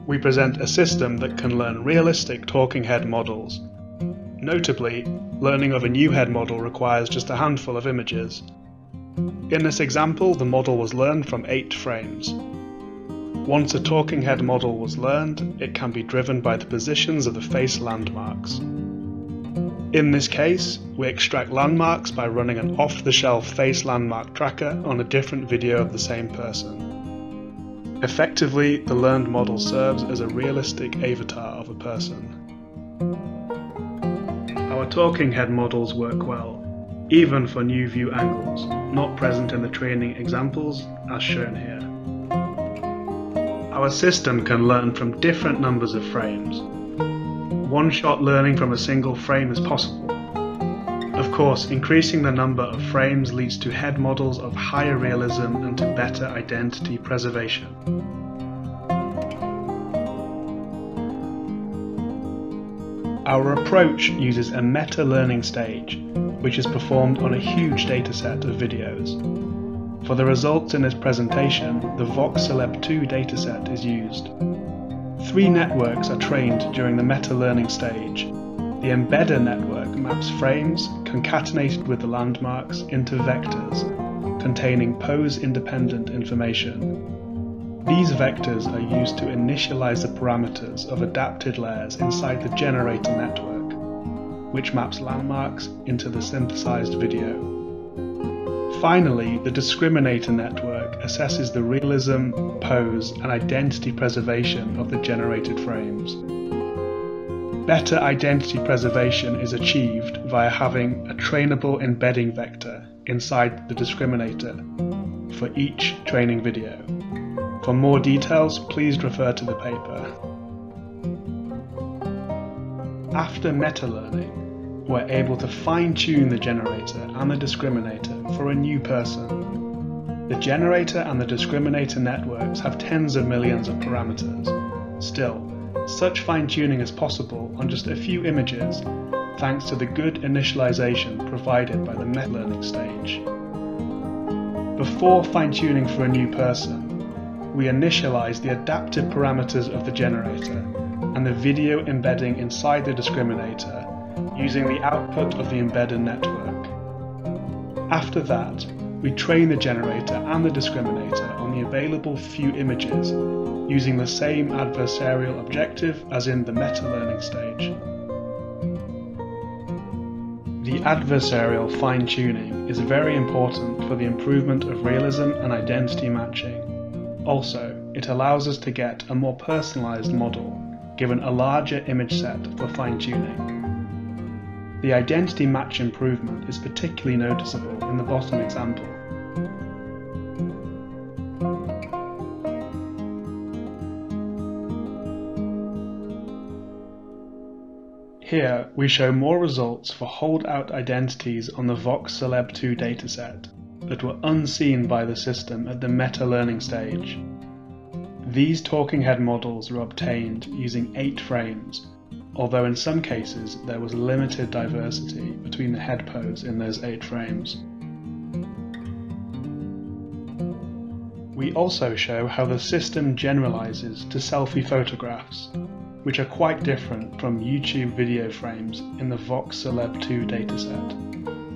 we present a system that can learn realistic talking head models. Notably, learning of a new head model requires just a handful of images. In this example, the model was learned from 8 frames. Once a talking head model was learned, it can be driven by the positions of the face landmarks. In this case, we extract landmarks by running an off-the-shelf face landmark tracker on a different video of the same person. Effectively, the learned model serves as a realistic avatar of a person. Our talking head models work well, even for new view angles, not present in the training examples as shown here. Our system can learn from different numbers of frames. One-shot learning from a single frame is possible. Of course, increasing the number of frames leads to head models of higher realism and to better identity preservation. Our approach uses a meta-learning stage, which is performed on a huge dataset of videos. For the results in this presentation, the VoxCeleb2 dataset is used. 3 networks are trained during the meta-learning stage. The embedder network maps frames concatenated with the landmarks into vectors, containing pose-independent information. These vectors are used to initialize the parameters of adapted layers inside the generator network, which maps landmarks into the synthesized video. Finally, the discriminator network assesses the realism, pose, and identity preservation of the generated frames. Better identity preservation is achieved via having a trainable embedding vector inside the discriminator for each training video. For more details, please refer to the paper. After meta-learning, we're able to fine-tune the generator and the discriminator for a new person. The generator and the discriminator networks have tens of millions of parameters. Still, such fine-tuning is possible on just a few images thanks to the good initialization provided by the meta-learning stage. Before fine-tuning for a new person, we initialize the adapted parameters of the generator and the video embedding inside the discriminator using the output of the embedded network. After that, we train the generator and the discriminator on the available few images using the same adversarial objective as in the meta-learning stage. The adversarial fine-tuning is very important for the improvement of realism and identity matching. Also, it allows us to get a more personalized model given a larger image set for fine-tuning. The identity match improvement is particularly noticeable in the bottom example. Here we show more results for holdout identities on the VoxCeleb2 dataset that were unseen by the system at the meta-learning stage. These talking head models were obtained using 8 frames, although in some cases there was limited diversity between the head pose in those 8 frames. We also show how the system generalizes to selfie photographs, which are quite different from YouTube video frames in the VoxCeleb2 dataset.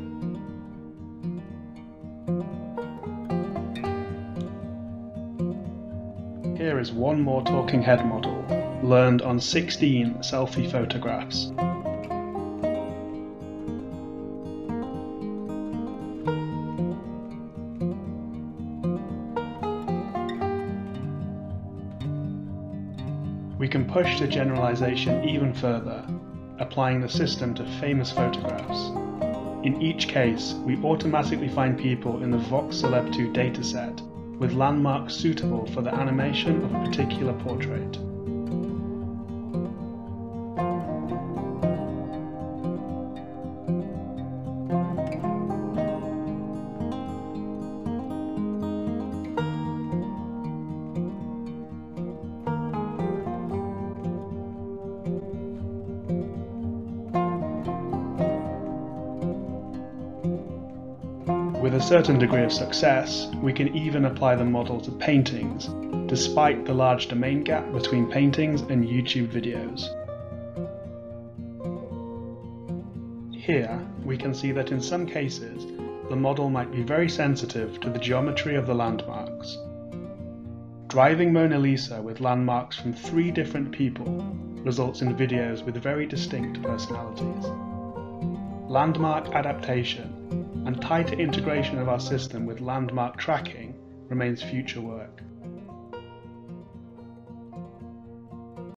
Here is one more talking head model, learned on 16 selfie photographs. We can push the generalization even further, applying the system to famous photographs. In each case, we automatically find people in the VoxCeleb2 dataset with landmarks suitable for the animation of a particular portrait. With a certain degree of success, we can even apply the model to paintings, despite the large domain gap between paintings and YouTube videos. Here, we can see that in some cases, the model might be very sensitive to the geometry of the landmarks. Driving Mona Lisa with landmarks from 3 different people results in videos with very distinct personalities. Landmark adaptation and tighter integration of our system with landmark tracking remains future work.